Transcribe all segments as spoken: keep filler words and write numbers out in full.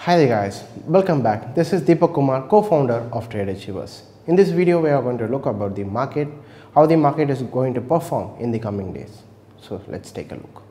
Hi there guys, welcome back. This is Deepak Kumar, co-founder of Trade Achievers. In this video we are going to look about the market, how the market is going to perform in the coming days. So let's take a look.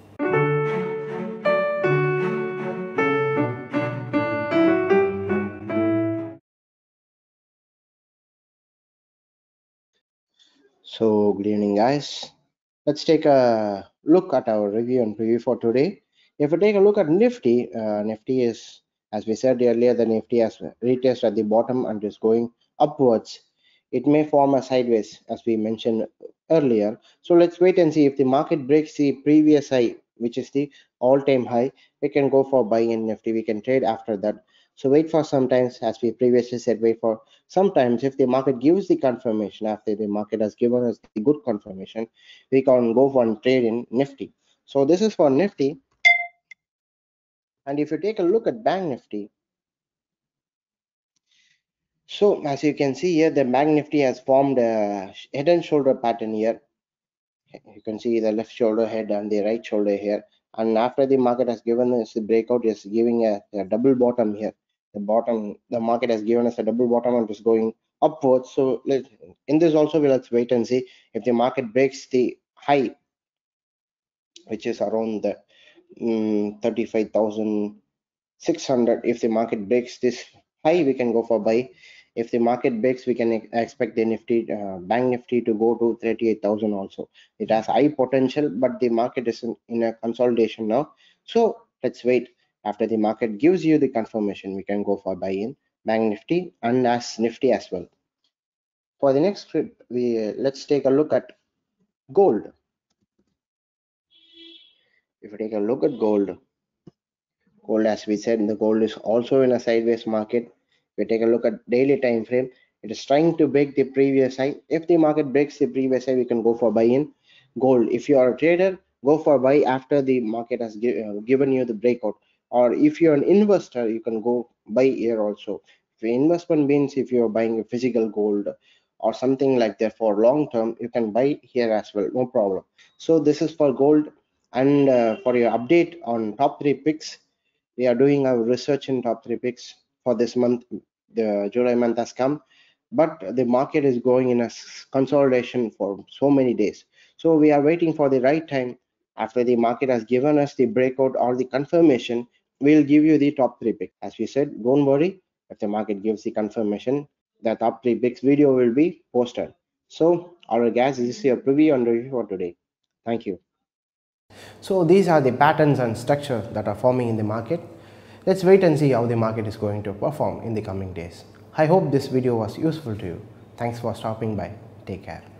So good evening guys. Let's take a look at our review and preview for today. If we take a look at Nifty, uh, Nifty is, as we said earlier, the Nifty has retested at the bottom and is going upwards. It may form a sideways as we mentioned earlier. So let's wait and see if the market breaks the previous high, which is the all-time high. We can go for buying in Nifty. We can trade after that. So wait for some times, as we previously said, wait for sometimes if the market gives the confirmation, after the market has given us the good confirmation, we can go for and trade in Nifty. So this is for Nifty. And if you take a look at Bank Nifty, so as you can see here, the Bank Nifty has formed a head and shoulder pattern here. You can see the left shoulder head and the right shoulder here. And after the market has given us the breakout, is giving a, a double bottom here. The bottom, the market has given us a double bottom and is going upwards. So let in this also, let's wait and see if the market breaks the high, which is around the um, thirty-five thousand six hundred. If the market breaks this high, we can go for buy. If the market breaks, we can expect the Nifty, uh, Bank Nifty to go to thirty-eight thousand also. It has high potential, but the market is in, in a consolidation now. So let's wait. After the market gives you the confirmation, we can go for buy in Bank Nifty and as Nifty as well. For the next trip, we uh, let's take a look at gold. If you take a look at gold, gold as we said, the gold is also in a sideways market. If we take a look at daily time frame, it is trying to break the previous high. If the market breaks the previous high, we can go for buy in gold. If you are a trader, go for buy after the market has gi uh, given you the breakout. Or if you're an investor, you can go buy here also. If your investment means if you're buying a physical gold or something like that for long term, you can buy here as well, no problem. So this is for gold. And uh, for your update on top three picks, we are doing our research in top three picks for this month. The July month has come, but the market is going in a consolidation for so many days. So we are waiting for the right time. After the market has given us the breakout or the confirmation, we'll give you the top three picks. As we said, don't worry. If the market gives the confirmation, the top three picks video will be posted. So all right guys, this is your preview and review for today. Thank you. So these are the patterns and structure that are forming in the market. Let's wait and see how the market is going to perform in the coming days. I hope this video was useful to you. Thanks for stopping by. Take care.